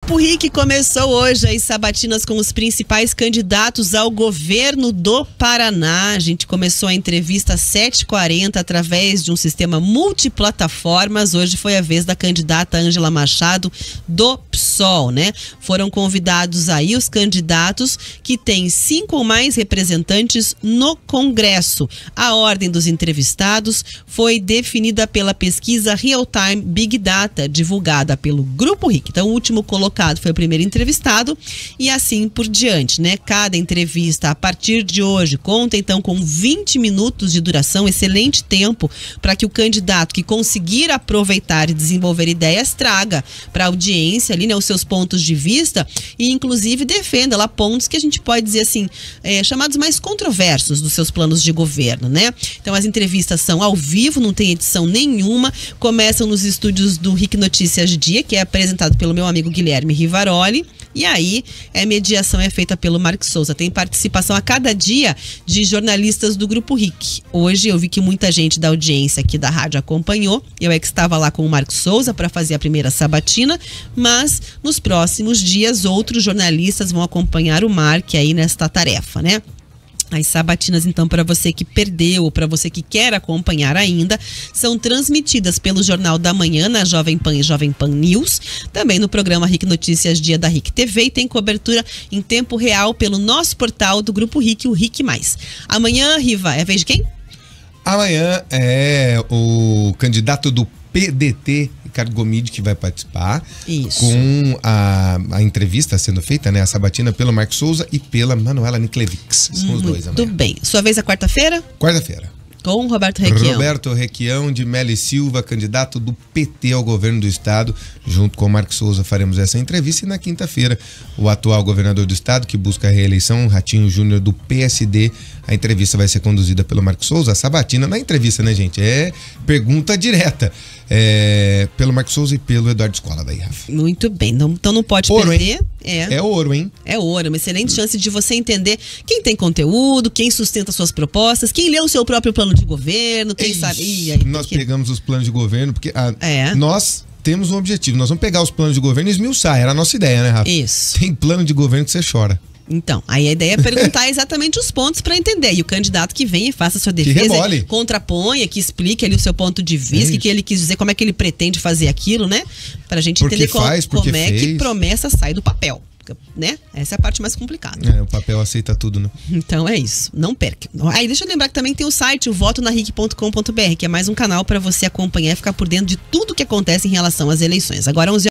Grupo RIC começou hoje as sabatinas com os principais candidatos ao governo do Paraná. A gente começou a entrevista às 7h40 através de um sistema multiplataformas. Hoje foi a vez da candidata Ângela Machado do PSOL, né? Foram convidados aí os candidatos que têm 5 ou mais representantes no Congresso. A ordem dos entrevistados foi definida pela pesquisa Real Time Big Data, divulgada pelo Grupo RIC. Então, o último colocado foi o primeiro entrevistado e assim por diante, né? Cada entrevista a partir de hoje conta então com 20 minutos de duração, excelente tempo para que o candidato que conseguir aproveitar e desenvolver ideias traga para a audiência ali, né, os seus pontos de vista e inclusive defenda lá pontos que a gente pode dizer assim, chamados mais controversos dos seus planos de governo, né? Então as entrevistas são ao vivo, não tem edição nenhuma, começam nos estúdios do RIC Notícias Dia, que é apresentado pelo meu amigo Guilherme Rivaroli, e aí a mediação é feita pelo Marcos Souza. Tem participação a cada dia de jornalistas do Grupo RIC. Hoje eu vi que muita gente da audiência aqui da rádio acompanhou, eu é que estava lá com o Marcos Souza para fazer a primeira sabatina, mas nos próximos dias outros jornalistas vão acompanhar o Mark aí nesta tarefa, né? As sabatinas, então, para você que perdeu ou para você que quer acompanhar ainda, são transmitidas pelo Jornal da Manhã na Jovem Pan e Jovem Pan News, também no programa RIC Notícias Dia da RIC TV e tem cobertura em tempo real pelo nosso portal do Grupo RIC, o RIC+. Amanhã, Riva, é a vez de quem? Amanhã é o candidato do PDT, Ricardo Gomide, que vai participar. Isso. Com a entrevista sendo feita, né? A sabatina pelo Marcos Souza e pela Manuela Niclevics. São os dois amanhã. Tudo bem. Sua vez é quarta-feira? Quarta-feira. Com Roberto Requião. Roberto Requião de Melo e Silva, candidato do PT ao governo do estado. Junto com o Marcos Souza faremos essa entrevista. E na quinta-feira, o atual governador do estado, que busca a reeleição, Ratinho Júnior do PSD. A entrevista vai ser conduzida pelo Marcos Souza. A sabatina na entrevista, né, gente? É pergunta direta. Pelo Marcos Souza e pelo Eduardo Escola daí, Rafa. Muito bem. Então não pode ouro, perder. Hein? É ouro, hein? É ouro. Uma excelente chance de você entender quem tem conteúdo, quem sustenta suas propostas, quem lê o seu próprio plano de governo, quem sabe. Aí, nós pegamos os planos de governo, porque nós temos um objetivo. Nós vamos pegar os planos de governo e esmiuçar. Era a nossa ideia, né, Rafa? Isso. Tem plano de governo que você chora. Então, aí a ideia é perguntar exatamente os pontos para entender. E o candidato que vem e faça a sua defesa, contraponha, que explique ali o seu ponto de vista, o que ele quis dizer, como é que ele pretende fazer aquilo, né? Pra gente entender como é que promessa sai do papel, né? Essa é a parte mais complicada. O papel aceita tudo, né? Então é isso, não perca. Aí deixa eu lembrar que também tem o site, o votonaric.com.br, que é mais um canal para você acompanhar e ficar por dentro de tudo que acontece em relação às eleições. Agora 11